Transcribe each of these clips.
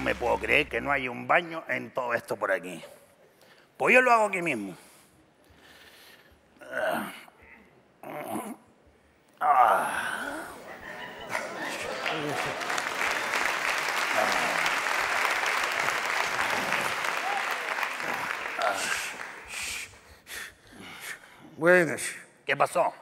me puedo creer que no haya un baño en todo esto por aquí. Pues yo lo hago aquí mismo. Buenas. ¿Qué pasó?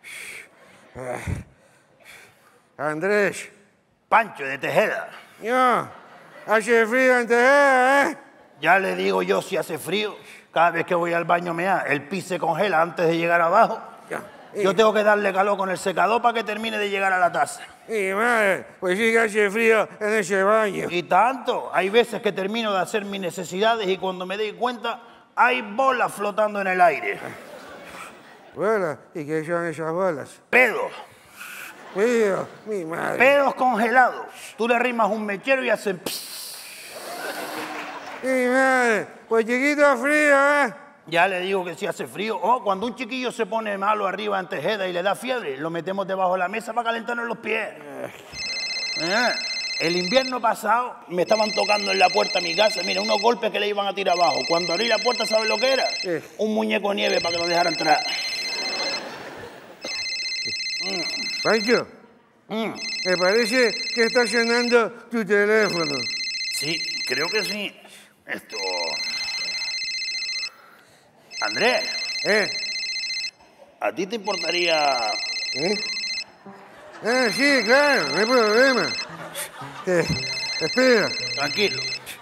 Andrés. Pancho de Tejeda. No, hace frío en Tejeda, ¿eh? Ya le digo yo si hace frío. Cada vez que voy al baño el pis se congela antes de llegar abajo. Yo tengo que darle calor con el secador para que termine de llegar a la taza. Y madre, pues sí que hace frío en ese baño. Y tanto, hay veces que termino de hacer mis necesidades y cuando me doy cuenta hay bolas flotando en el aire. Bueno, ¿y qué son esas bolas? Pedos. Mío, mi madre. Pedos congelados. Tú le rimas un mechero y hacen pss. Mi madre, pues chiquito frío, ¿eh? Ya le digo que si hace frío. Oh, cuando un chiquillo se pone malo arriba en Tejeda y le da fiebre, lo metemos debajo de la mesa para calentarnos los pies. El invierno pasado me estaban tocando en la puerta de mi casa. Mira, unos golpes que le iban a tirar abajo. Cuando abrí la puerta, ¿sabes lo que era? Un muñeco de nieve para que lo dejara entrar. Pancho, me parece que está sonando tu teléfono. Sí, creo que sí. Esto... Andrés. ¿A ti te importaría...? Sí, claro, no hay problema. Espera. Tranquilo.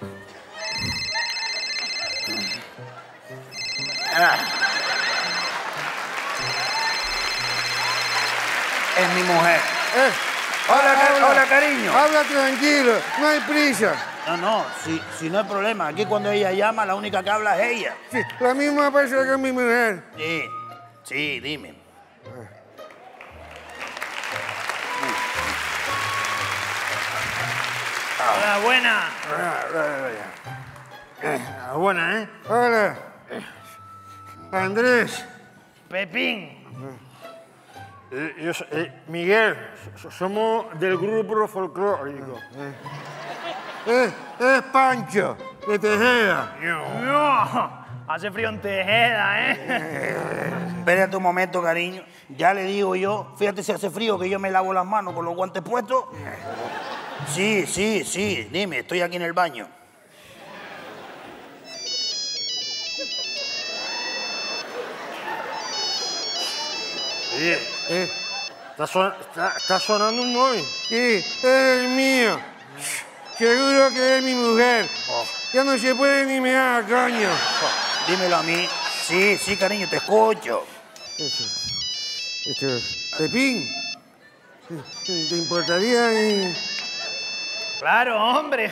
Es mi mujer. Hola, cariño. Habla tranquilo, no hay prisa. No, si no hay problema. Aquí cuando ella llama, la única que habla es ella. Sí, la misma pasa con mi mujer. Sí, dime. Hola, buena. Buena, ¿eh? Hola. Andrés. Pepín. Miguel, somos del grupo folclórico. Es Pancho, de Tejeda. No, hace frío en Tejeda, ¿eh? Espérate un momento, cariño. Ya le digo yo, fíjate si hace frío que yo me lavo las manos con los guantes puestos. Sí, dime, estoy aquí en el baño. Oye, está sonando un móvil. Sí, es el mío. Seguro que es mi mujer. Ya no se puede ni mear, coño. Dímelo a mí. Sí, cariño, te escucho. Pepín, ¿te importaría? Claro, hombre.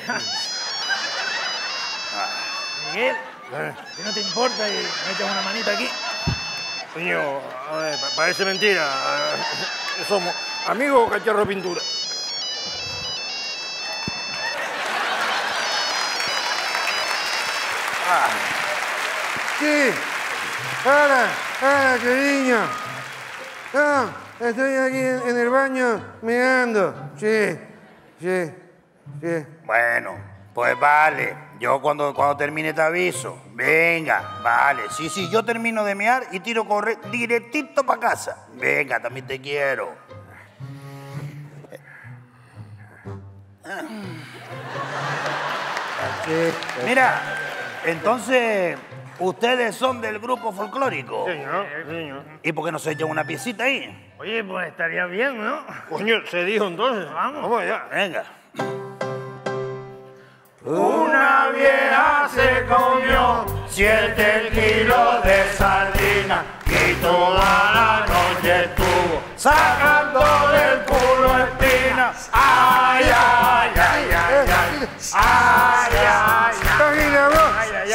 Miguel, ¿qué no te importa y metes una manita aquí? Coño, parece mentira. Somos amigos o cacharro pintura. Sí. Hola, cariño. No, estoy aquí en el baño meando. Sí. Bueno, pues vale. Yo cuando termine te aviso. Venga, vale. Sí, yo termino de mear y tiro correr directito para casa. Venga, también te quiero. Mira, entonces, ¿ustedes son del grupo folclórico? Señor. ¿Y por qué no se echan una piecita ahí? Oye, pues estaría bien, ¿no? Coño, se dijo entonces. Vamos allá. Venga. Una vieja se comió 7 kilos de sardina y toda la noche estuvo sacando del culo espinas. Ay, ay, ay, ay, ay, ay, ay, ¡Traje la voz!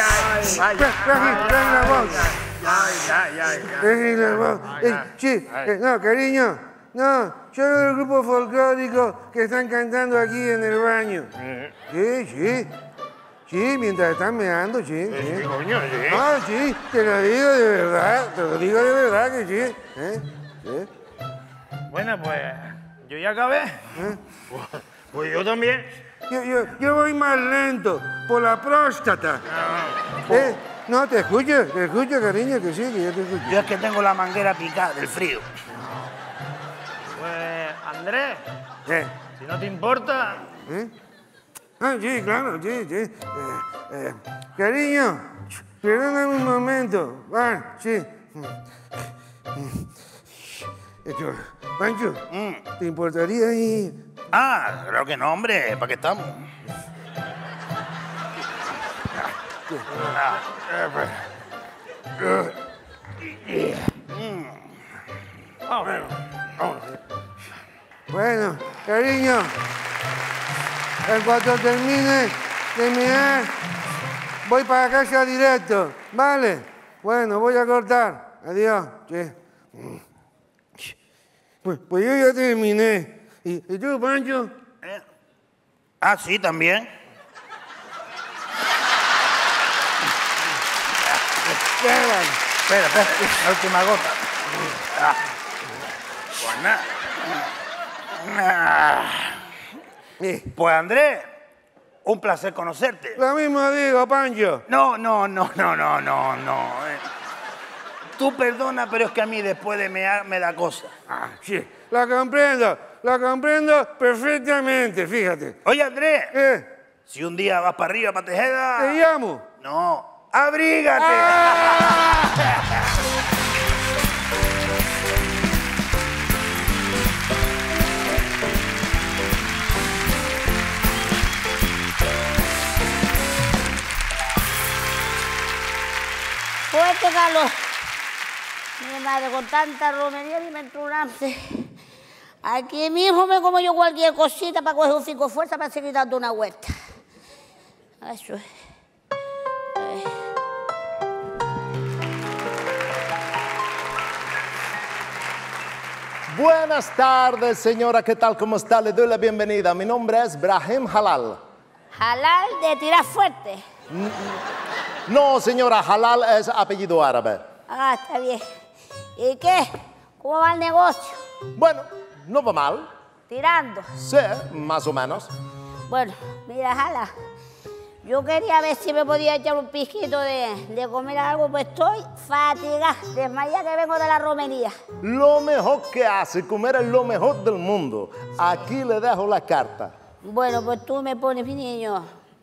¡Traje la voz! Sí, no, cariño, no, yo soy del grupo folclórico que están cantando aquí en el baño. Sí, mientras están meando, sí. coño, sí. Ah, sí, te lo digo de verdad que sí. Bueno, pues yo ya acabé. Pues yo también. Yo voy más lento, por la próstata. No, te escucho, cariño, que sí, que yo te escucho. Yo es que tengo la manguera picada del frío. Pues, Andrés, ¿Eh? si no te importa, Ah, sí, claro, sí. Cariño, perdóname un momento. Sí. Pancho, ¿te importaría ir? Ah, creo que no, hombre. ¿Para qué estamos? Bueno, cariño, en cuanto termine de mear, voy para casa directo, ¿vale? Bueno, voy a cortar. Adiós. Sí. Pues yo ya terminé. ¿Y tú, Pancho? Ah, sí, también. Espera, la última gota. Pues nada. Pues Andrés, un placer conocerte. Lo mismo digo, Pancho. No. Tú perdona, pero es que a mí después de mear me da cosa. Sí, la comprendo perfectamente, fíjate. Oye, Andrés, ¿Qué? si un día vas para arriba, para Tejeda... ¿Te llamo? No, abrígate. Fuerte calor. Mi madre, con tanta romería y me entró un hambre. Aquí mismo me como yo cualquier cosita para coger un fico fuerza para seguir dando una vuelta. Eso es. Buenas tardes, señora. ¿Qué tal? ¿Cómo está? Le doy la bienvenida. Mi nombre es Brahim Halal. Halal de tirar fuerte. No, señora, Halal es apellido árabe. Ah, está bien. ¿Y qué? ¿Cómo va el negocio? Bueno, no va mal. Tirando. Sí, más o menos. Bueno, mira, Jala, yo quería ver si me podía echar un pizquito de comer algo, pues estoy fatigada, desmayada que vengo de la romería. Lo mejor que hace comer es lo mejor del mundo. Aquí le dejo la carta. Bueno, pues tú me pones, mi niño.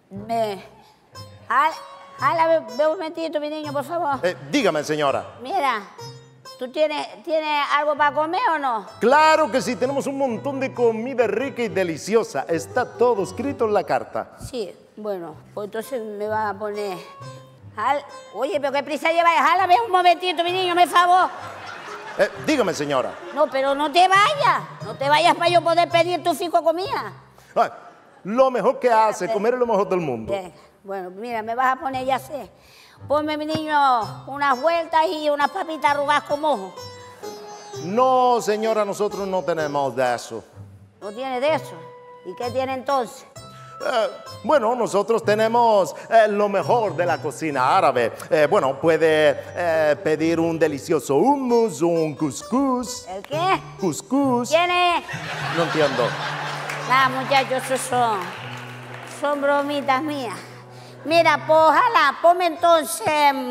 Jala, ve un momentito, mi niño, por favor. Dígame, señora. Mira, ¿tú tienes algo para comer o no? Claro que sí, tenemos un montón de comida rica y deliciosa. Está todo escrito en la carta. Sí, bueno, pues entonces me vas a poner... Oye, pero qué prisa llevas. Jala, ve un momentito, mi niño, por favor. Dígame, señora. No, pero no te vayas. No te vayas para yo poder pedir tu fico de comida. Lo mejor que hace comer es lo mejor del mundo. Bien. Bueno, mira, me vas a poner, ya sé. Ponme, mi niño, unas vueltas y unas papitas arrugadas con mojo. No, señora, nosotros no tenemos de eso. ¿No tiene de eso? ¿Y qué tiene entonces? Bueno, nosotros tenemos lo mejor de la cocina árabe. Bueno, puede pedir un delicioso hummus o un couscous. ¿El qué? Couscous. ¿Tiene? No entiendo. Nada, muchachos, eso son bromitas mías. Mira, pues ojalá, ponme entonces...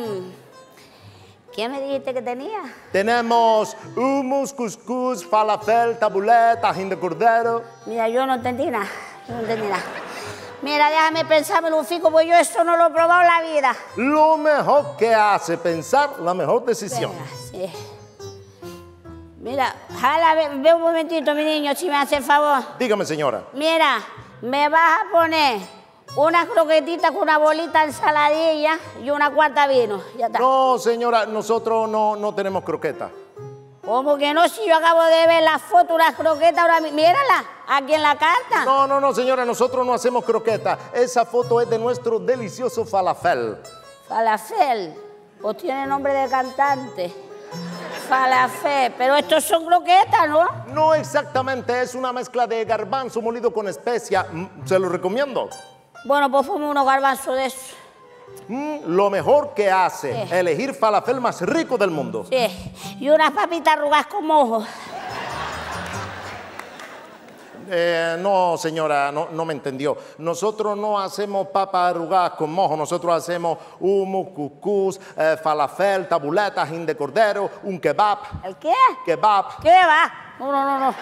¿Qué me dijiste que tenía? Tenemos hummus, couscous, falafel, tabulé, tajín de cordero. Mira, yo no entendí nada. Mira, déjame pensármelo un fico, porque yo eso no lo he probado en la vida. Lo mejor que hace pensar, la mejor decisión. Venga, sí. Mira, jala, ve un momentito, mi niño, si me hace el favor. Dígame, señora. Mira, me vas a poner unas croquetitas con una bolita de ensaladilla y una cuarta vino. Ya está. No, señora, nosotros no tenemos croqueta. ¿Cómo que no? Si yo acabo de ver la foto de unas croquetas ahora mismo. Mírala, aquí en la carta. No, señora, nosotros no hacemos croqueta. Esa foto es de nuestro delicioso falafel. Falafel, pues tiene nombre de cantante. Falafel, pero estos son croquetas, ¿no? No exactamente, es una mezcla de garbanzo molido con especia. Se lo recomiendo. Bueno, pues ponme unos garbanzos de esos. Lo mejor que hace, Sí. elegir falafel más rico del mundo. Sí, y unas papitas arrugadas con mojo. No, señora, no me entendió. Nosotros no hacemos papas arrugadas con mojo, nosotros hacemos hummus, cuscús, falafel, tabuletas, tajín de cordero, un kebab. ¿El qué? Kebab. ¿Qué va? No.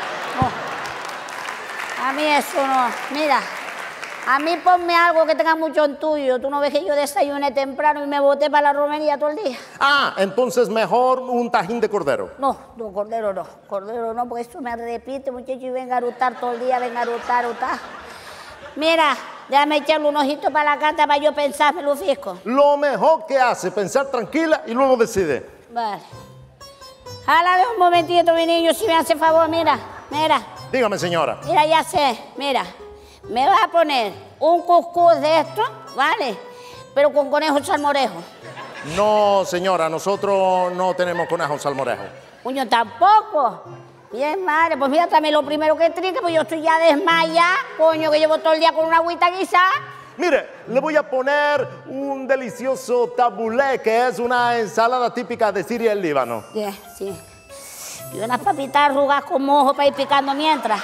A mí eso no. Mira, a mí ponme algo que tenga mucho en tuyo. Tú no ves que yo desayuné temprano y me boté para la romería todo el día. Ah, entonces mejor un tajín de cordero. No, cordero no. Cordero no, porque eso me repite, muchacho, y venga a erutar todo el día, venga a erutar. Mira, déjame echarle un ojito para la carta para yo pensar, Felufisco. Lo mejor que hace, pensar tranquila y luego decide. Vale. Jálame un momentito, mi niño, si me hace favor, mira. Dígame, señora. Mira, ya sé, mira. Me vas a poner un cuscús de esto, ¿vale? Pero con conejo salmorejo. No, señora, nosotros no tenemos conejo salmorejo. Coño, tampoco. Bien, madre, pues mira, tráeme lo primero que trinque, pues yo estoy ya desmayada, coño, que llevo todo el día con una agüita guisada. Mire, le voy a poner un delicioso tabulé, que es una ensalada típica de Siria y el Líbano. Sí. Y unas papitas arrugadas con mojo para ir picando mientras.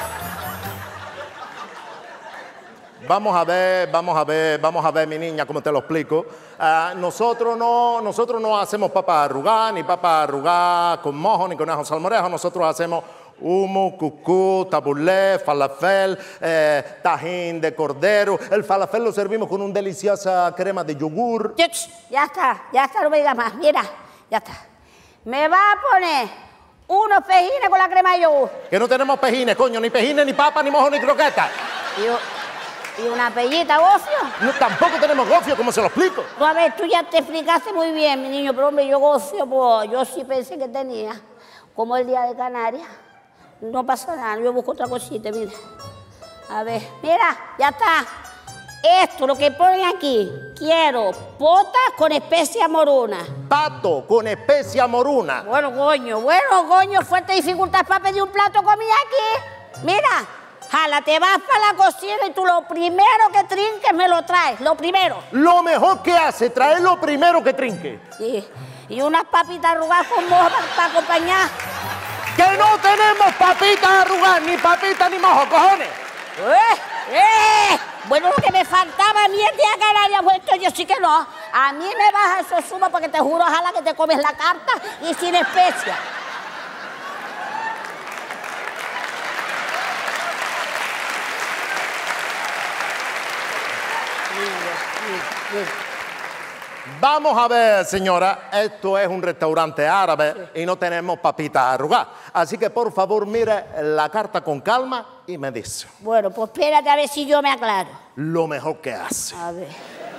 Vamos a ver, mi niña, cómo te lo explico. Nosotros no hacemos papas arrugadas, ni papas arrugadas con mojo, ni conejo salmorejo. Nosotros hacemos hummus, cuscús, tabulé, falafel, tajín de cordero. El falafel lo servimos con una deliciosa crema de yogur. Ya está, no me digas más. Mira, ya está. Me va a poner unos pejines con la crema de yogur. Que no tenemos pejines, coño, ni pejines, ni papa, ni mojo, ni croqueta. ¿Y una pellita, gofio? No, tampoco tenemos gofio, ¿cómo se lo explico? No, a ver, tú ya te explicaste muy bien, mi niño, pero hombre, yo gofio, pues yo sí pensé que tenía. Como el día de Canarias. No pasa nada, yo busco otra cosita, mira. A ver, mira, ya está. Esto, lo que ponen aquí, quiero potas con especia moruna. Pato con especia moruna. Bueno, coño, fuerte dificultad para pedir un plato de comida aquí. Mira, jala, te vas para la cocina y tú lo primero que trinques me lo traes, lo primero. Lo mejor que hace, traer lo primero que trinque. Sí, y unas papitas arrugadas con mojo para acompañar. ¡Que no tenemos papitas arrugadas, ni papitas ni mojo, cojones! Bueno, lo que me faltaba a mí el día de Canarias, pues esto yo sí que no. A mí me baja eso suma porque te juro, ojalá que te comes la carta y sin especia. Vamos a ver, señora, esto es un restaurante árabe y no tenemos papitas arrugadas. Así que, por favor, mire la carta con calma y me dice. Bueno, pues espérate a ver si yo me aclaro. Lo mejor que hace. A ver.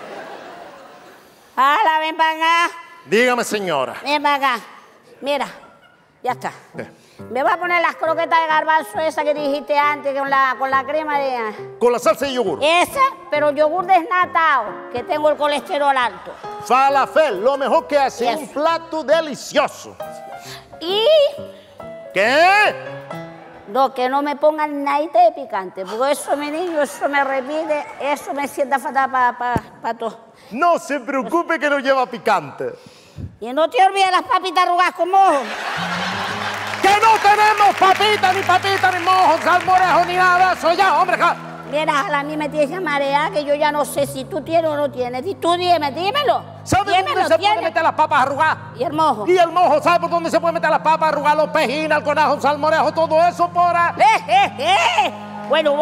¡Hala, ven para acá! Dígame, señora. Ven para acá. Mira, ya está. Me voy a poner las croquetas de garbanzo esa que dijiste antes con la crema de... Con la salsa de yogur. Esa, pero yogur desnatado, que tengo el colesterol alto. Falafel, lo mejor que hace. Yes. Un plato delicioso. Y... ¿Qué? No, que no me pongan nada de picante, porque eso, mi niño, eso me repite, eso me sienta fatal para todo. No se preocupe que no lleva picante. Y no te olvides las papitas arrugadas con mojo. ¡Que no tenemos papitas, ni mojo, salmorejo, ni nada de eso! ¡Ya, hombre! Mira, a mí me tienes que marear, que yo ya no sé si tú tienes o no tienes. Y tú dímelo. ¿Sabe dónde se puede meter las papas arrugadas? ¿Y el mojo? Y el mojo, ¿sabe por dónde se puede meter las papas arrugadas, los pejines, el conejo, el salmorejo, todo eso por ahí? Bueno.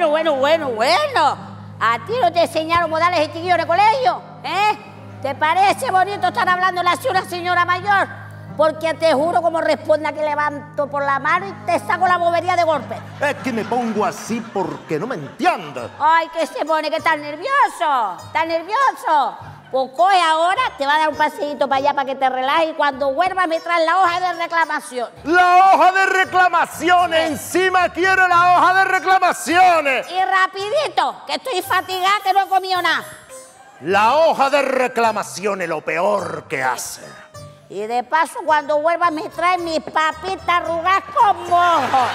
¿A ti no te enseñaron modales de chiquillo en el colegio? ¿Te parece bonito estar hablando así una señora mayor? Porque te juro como responda que levanto por la mano y te saco la bobería de golpe. Es que me pongo así porque no me entiendes. Ay, que se pone, que estás nervioso. Pues coge ahora, te va a dar un paseíto para allá para que te relajes y cuando vuelvas me traes la hoja de reclamación. ¡La hoja de reclamaciones! ¡Encima quiero la hoja de reclamaciones! Y rapidito, que estoy fatigada, que no he comido nada. La hoja de reclamaciones, lo peor que hace. Y de paso, cuando vuelvas me traes mis papitas arrugadas con mojo.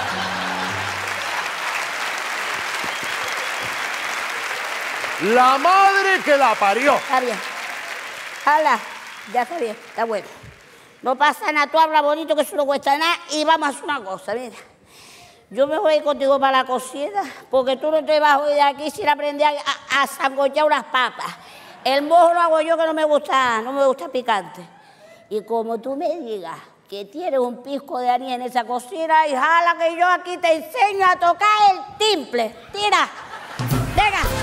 La madre que la parió. Está bien. Hala, ya está bien, está bueno. No pasa nada, tú hablas bonito que eso no cuesta nada y vamos a hacer una cosa, mira. Yo me voy a ir contigo para la cocina, porque tú no te vas hoy de aquí sin aprender a sancochar unas papas. El mojo lo hago yo, que no me gusta picante. Y como tú me digas que tienes un pisco de anís en esa cocina, y jala que yo aquí te enseño a tocar el timple. Tira, venga.